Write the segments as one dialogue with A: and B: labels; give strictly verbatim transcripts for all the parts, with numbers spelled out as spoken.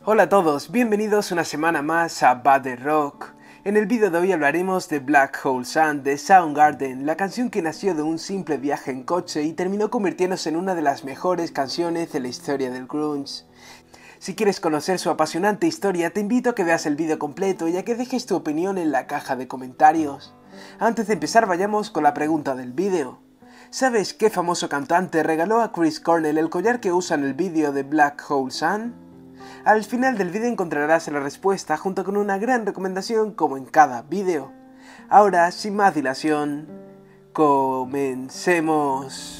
A: Hola a todos, bienvenidos una semana más a Bad The Rock. En el vídeo de hoy hablaremos de Black Hole Sun de Soundgarden, la canción que nació de un simple viaje en coche y terminó convirtiéndose en una de las mejores canciones de la historia del grunge. Si quieres conocer su apasionante historia, te invito a que veas el vídeo completo y a que dejes tu opinión en la caja de comentarios. Antes de empezar, vayamos con la pregunta del vídeo. ¿Sabes qué famoso cantante regaló a Chris Cornell el collar que usa en el vídeo de Black Hole Sun? Al final del vídeo encontrarás la respuesta junto con una gran recomendación como en cada vídeo. Ahora, sin más dilación, comencemos.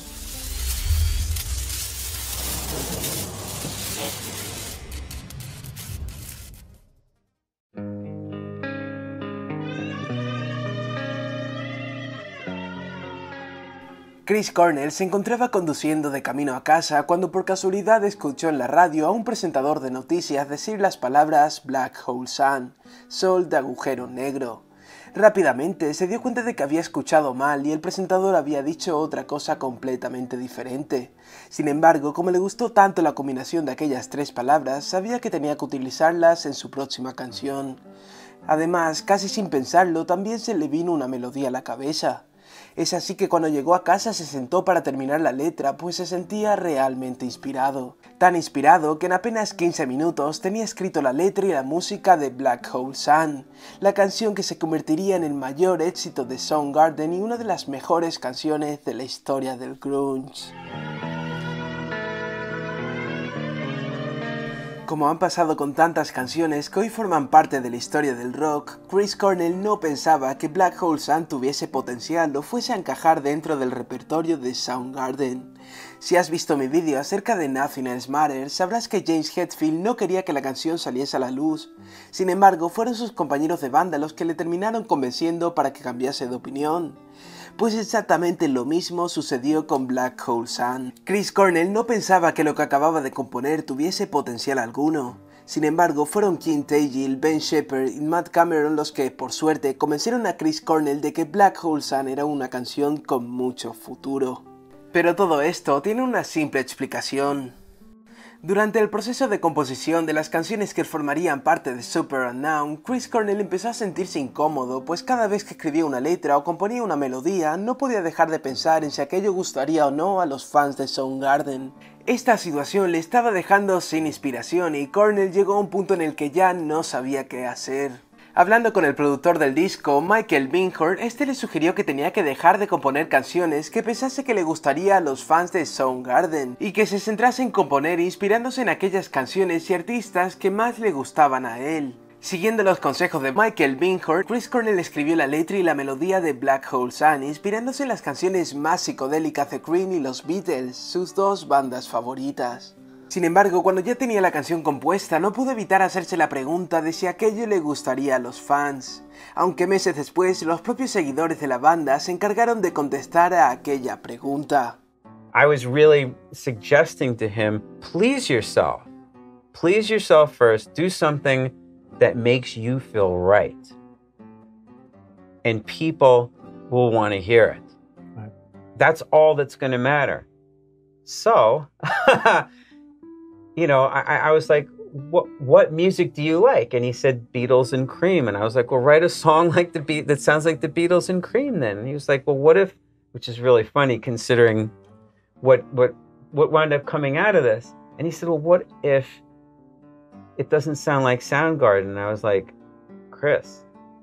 A: Chris Cornell se encontraba conduciendo de camino a casa cuando por casualidad escuchó en la radio a un presentador de noticias decir las palabras Black Hole Sun, sol de agujero negro. Rápidamente se dio cuenta de que había escuchado mal y el presentador había dicho otra cosa completamente diferente. Sin embargo, como le gustó tanto la combinación de aquellas tres palabras, sabía que tenía que utilizarlas en su próxima canción. Además, casi sin pensarlo, también se le vino una melodía a la cabeza. Es así que cuando llegó a casa se sentó para terminar la letra, pues se sentía realmente inspirado. Tan inspirado que en apenas quince minutos tenía escrito la letra y la música de Black Hole Sun, la canción que se convertiría en el mayor éxito de Soundgarden y una de las mejores canciones de la historia del grunge. Como han pasado con tantas canciones que hoy forman parte de la historia del rock, Chris Cornell no pensaba que Black Hole Sun tuviese potencial o fuese a encajar dentro del repertorio de Soundgarden. Si has visto mi vídeo acerca de Nothing Else Matters, sabrás que James Hetfield no quería que la canción saliese a la luz. Sin embargo, fueron sus compañeros de banda los que le terminaron convenciendo para que cambiase de opinión. Pues exactamente lo mismo sucedió con Black Hole Sun. Chris Cornell no pensaba que lo que acababa de componer tuviese potencial alguno. Sin embargo, fueron Kim Thayil, Ben Shepherd y Matt Cameron los que, por suerte, convencieron a Chris Cornell de que Black Hole Sun era una canción con mucho futuro. Pero todo esto tiene una simple explicación. Durante el proceso de composición de las canciones que formarían parte de Superunknown, Chris Cornell empezó a sentirse incómodo, pues cada vez que escribía una letra o componía una melodía, no podía dejar de pensar en si aquello gustaría o no a los fans de Soundgarden. Esta situación le estaba dejando sin inspiración y Cornell llegó a un punto en el que ya no sabía qué hacer. Hablando con el productor del disco, Michael Beinhorn, este le sugirió que tenía que dejar de componer canciones que pensase que le gustaría a los fans de Soundgarden y que se centrase en componer inspirándose en aquellas canciones y artistas que más le gustaban a él. Siguiendo los consejos de Michael Beinhorn, Chris Cornell escribió la letra y la melodía de Black Hole Sun, inspirándose en las canciones más psicodélicas de Cream y los Beatles, sus dos bandas favoritas. Sin embargo, cuando ya tenía la canción compuesta, no pudo evitar hacerse la pregunta de si aquello le gustaría a los fans, aunque meses después los propios seguidores de la banda se encargaron de contestar a aquella pregunta.
B: I was really suggesting to him, please yourself. Please yourself first. Do something that makes you feel right. And people will want to hear it. Right. That's all that's going to matter. So, you know, I, I was like, what what music do you like? And he said, Beatles and Cream. And I was like, well, write a song like the Be- that sounds like the Beatles and Cream then. And he was like, well, what if, which is really funny considering what what what wound up coming out of this. And he said, well, what if it doesn't sound like Soundgarden? And I was like, Chris,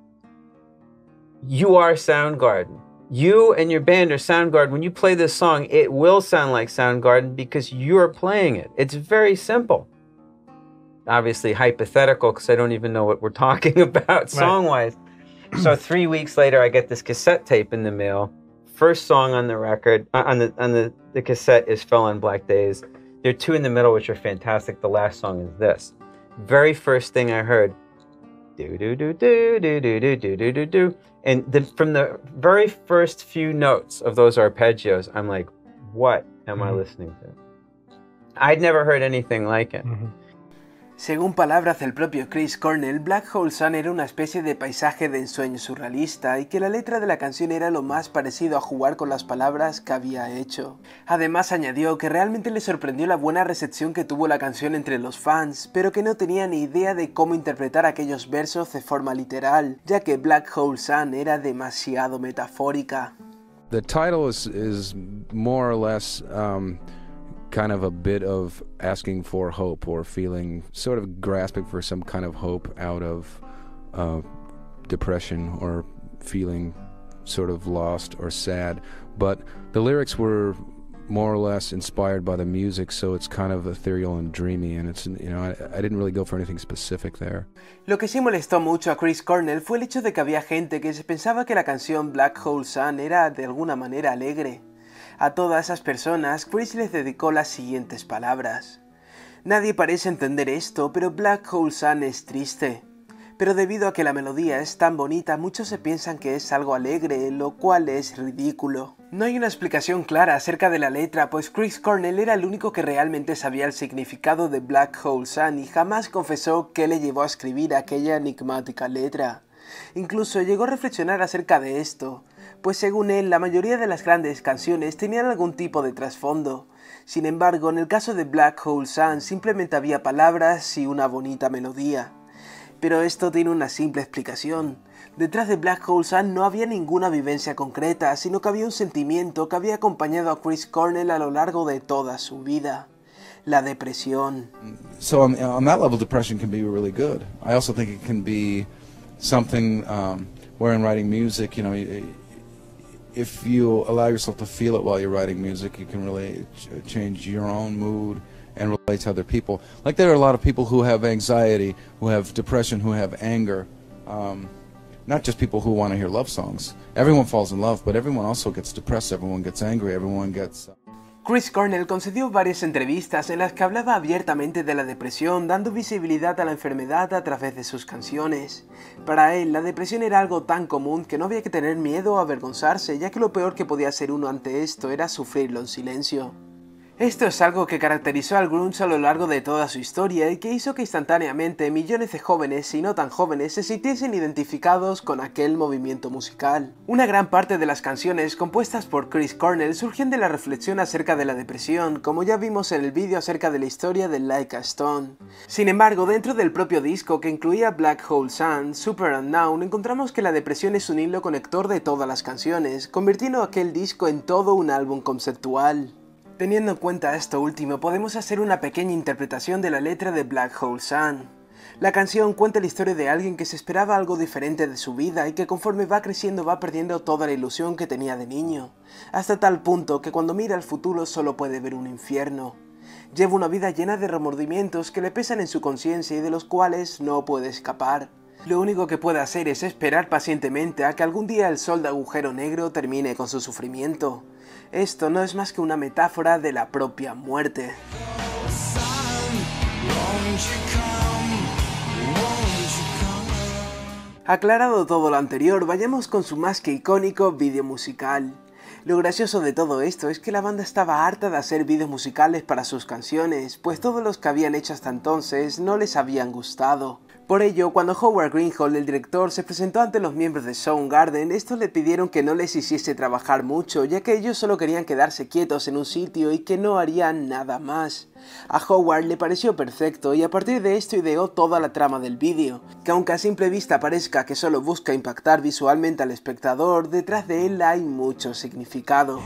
B: you are Soundgarden. You and your band are Soundgarden. When you play this song, it will sound like Soundgarden because you're playing it. It's very simple. Obviously hypothetical because I don't even know what we're talking about song-wise. Right. So three weeks later, I get this cassette tape in the mail. First song on the record, uh, on the on the, the cassette is Fell on Black Days. There are two in the middle which are fantastic. The last song is this. Very first thing I heard, do do do do do do do do do do do. And the, from the very first few notes of those arpeggios, I'm like, what am mm-hmm. I listening to? I'd never heard anything like it. Mm-hmm.
A: Según palabras del propio Chris Cornell, Black Hole Sun era una especie de paisaje de ensueño surrealista y que la letra de la canción era lo más parecido a jugar con las palabras que había hecho. Además añadió que realmente le sorprendió la buena recepción que tuvo la canción entre los fans, pero que no tenía ni idea de cómo interpretar aquellos versos de forma literal, ya que Black Hole Sun era demasiado metafórica.
C: The title is, is more or less um... kind of a bit of asking for hope or feeling, sort of grasping for some kind of hope out of uh, depression or feeling sort of lost or sad. But the lyrics were more or less inspired by the music, so it's kind of ethereal and dreamy, and it's, you know, I, I didn't really go for anything specific there.
A: Lo que sí molestó mucho a Chris Cornell fue el hecho de que había gente que se pensaba que la canción Black Hole Sun era de alguna manera alegre. A todas esas personas, Chris les dedicó las siguientes palabras. Nadie parece entender esto, pero Black Hole Sun es triste. Pero debido a que la melodía es tan bonita, muchos se piensan que es algo alegre, lo cual es ridículo. No hay una explicación clara acerca de la letra, pues Chris Cornell era el único que realmente sabía el significado de Black Hole Sun y jamás confesó qué le llevó a escribir aquella enigmática letra. Incluso llegó a reflexionar acerca de esto, pues según él la mayoría de las grandes canciones tenían algún tipo de trasfondo. Sin embargo, en el caso de Black Hole Sun simplemente había palabras y una bonita melodía. Pero esto tiene una simple explicación. Detrás de Black Hole Sun no había ninguna vivencia concreta, sino que había un sentimiento que había acompañado a Chris Cornell a lo largo de toda su vida. La depresión.
C: So on, on that level, depression can be really good. I also think it can be something um, where in writing music, you know, if you allow yourself to feel it while you're writing music, you can really ch change your own mood and relate to other people. Like there are a lot of people who have anxiety, who have depression, who have anger. Um, not just people who want to hear love songs. Everyone falls in love, but everyone also gets depressed, everyone gets angry, everyone gets... Uh...
A: Chris Cornell concedió varias entrevistas en las que hablaba abiertamente de la depresión, dando visibilidad a la enfermedad a través de sus canciones. Para él, la depresión era algo tan común que no había que tener miedo o avergonzarse, ya que lo peor que podía hacer uno ante esto era sufrirlo en silencio. Esto es algo que caracterizó al grunge a lo largo de toda su historia y que hizo que instantáneamente millones de jóvenes y no tan jóvenes se sintiesen identificados con aquel movimiento musical. Una gran parte de las canciones compuestas por Chris Cornell surgen de la reflexión acerca de la depresión, como ya vimos en el vídeo acerca de la historia de Like a Stone. Sin embargo, dentro del propio disco que incluía Black Hole Sun, Super Unknown, encontramos que la depresión es un hilo conector de todas las canciones, convirtiendo aquel disco en todo un álbum conceptual. Teniendo en cuenta esto último, podemos hacer una pequeña interpretación de la letra de Black Hole Sun. La canción cuenta la historia de alguien que se esperaba algo diferente de su vida y que conforme va creciendo va perdiendo toda la ilusión que tenía de niño, hasta tal punto que cuando mira al futuro solo puede ver un infierno. Lleva una vida llena de remordimientos que le pesan en su conciencia y de los cuales no puede escapar. Lo único que puede hacer es esperar pacientemente a que algún día el sol de agujero negro termine con su sufrimiento. Esto no es más que una metáfora de la propia muerte. Aclarado todo lo anterior, vayamos con su más que icónico vídeo musical. Lo gracioso de todo esto es que la banda estaba harta de hacer vídeos musicales para sus canciones, pues todos los que habían hecho hasta entonces no les habían gustado. Por ello, cuando Howard Greenhall, el director, se presentó ante los miembros de Soundgarden, estos le pidieron que no les hiciese trabajar mucho, ya que ellos solo querían quedarse quietos en un sitio y que no harían nada más. A Howard le pareció perfecto y a partir de esto ideó toda la trama del vídeo, que aunque a simple vista parezca que solo busca impactar visualmente al espectador, detrás de él hay mucho significado.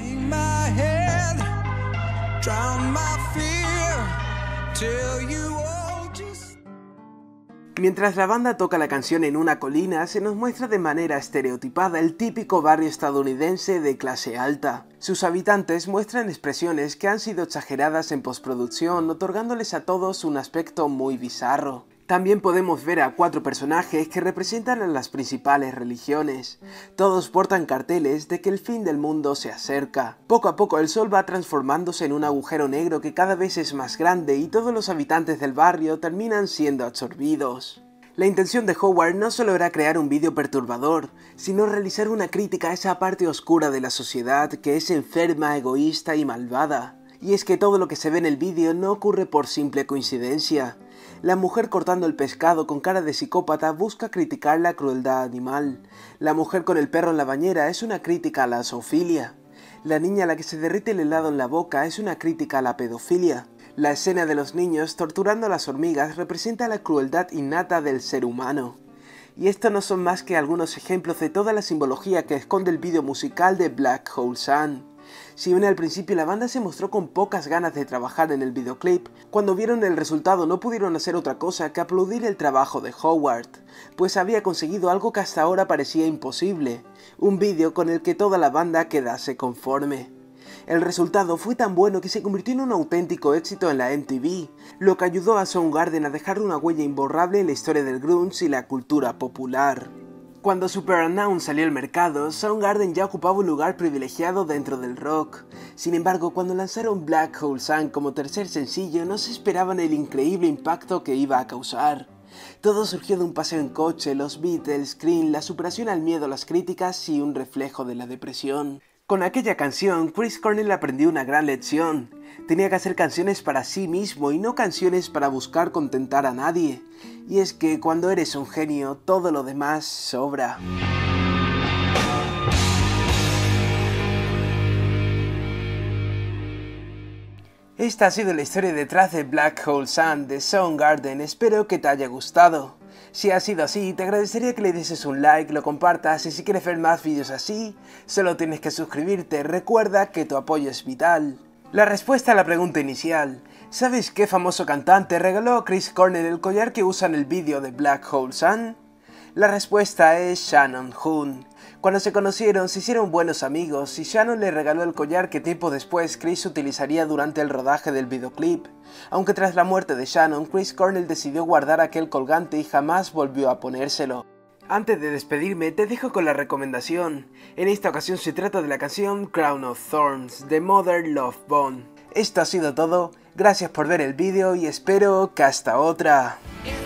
A: Mientras la banda toca la canción en una colina, se nos muestra de manera estereotipada el típico barrio estadounidense de clase alta. Sus habitantes muestran expresiones que han sido exageradas en postproducción, otorgándoles a todos un aspecto muy bizarro. También podemos ver a cuatro personajes que representan a las principales religiones. Todos portan carteles de que el fin del mundo se acerca. Poco a poco el sol va transformándose en un agujero negro que cada vez es más grande y todos los habitantes del barrio terminan siendo absorbidos. La intención de Howard no solo era crear un vídeo perturbador, sino realizar una crítica a esa parte oscura de la sociedad que es enferma, egoísta y malvada. Y es que todo lo que se ve en el vídeo no ocurre por simple coincidencia. La mujer cortando el pescado con cara de psicópata busca criticar la crueldad animal. La mujer con el perro en la bañera es una crítica a la zoofilia. La niña a la que se derrite el helado en la boca es una crítica a la pedofilia. La escena de los niños torturando a las hormigas representa la crueldad innata del ser humano. Y estos no son más que algunos ejemplos de toda la simbología que esconde el vídeo musical de Black Hole Sun. Si bien al principio la banda se mostró con pocas ganas de trabajar en el videoclip, cuando vieron el resultado no pudieron hacer otra cosa que aplaudir el trabajo de Howard, pues había conseguido algo que hasta ahora parecía imposible, un vídeo con el que toda la banda quedase conforme. El resultado fue tan bueno que se convirtió en un auténtico éxito en la M T V, lo que ayudó a Soundgarden a dejar una huella imborrable en la historia del grunge y la cultura popular. Cuando Superunknown salió al mercado, Soundgarden ya ocupaba un lugar privilegiado dentro del rock. Sin embargo, cuando lanzaron Black Hole Sun como tercer sencillo, no se esperaban el increíble impacto que iba a causar. Todo surgió de un paseo en coche, los Beatles, Cream, la superación al miedo a las críticas y un reflejo de la depresión. Con aquella canción, Chris Cornell aprendió una gran lección. Tenía que hacer canciones para sí mismo y no canciones para buscar contentar a nadie. Y es que cuando eres un genio, todo lo demás sobra. Esta ha sido la historia detrás de Black Hole Sun de Soundgarden, espero que te haya gustado. Si ha sido así, te agradecería que le dieses un like, lo compartas y si quieres ver más vídeos así, solo tienes que suscribirte, recuerda que tu apoyo es vital. La respuesta a la pregunta inicial, ¿sabes qué famoso cantante regaló a Chris Cornell el collar que usa en el vídeo de Black Hole Sun? La respuesta es Shannon Hoon. Cuando se conocieron se hicieron buenos amigos y Shannon le regaló el collar que tiempo después Chris utilizaría durante el rodaje del videoclip. Aunque tras la muerte de Shannon, Chris Cornell decidió guardar aquel colgante y jamás volvió a ponérselo. Antes de despedirme te dejo con la recomendación. En esta ocasión se trata de la canción Crown of Thorns de Mother Love Bone. Esto ha sido todo, gracias por ver el vídeo y espero que hasta otra.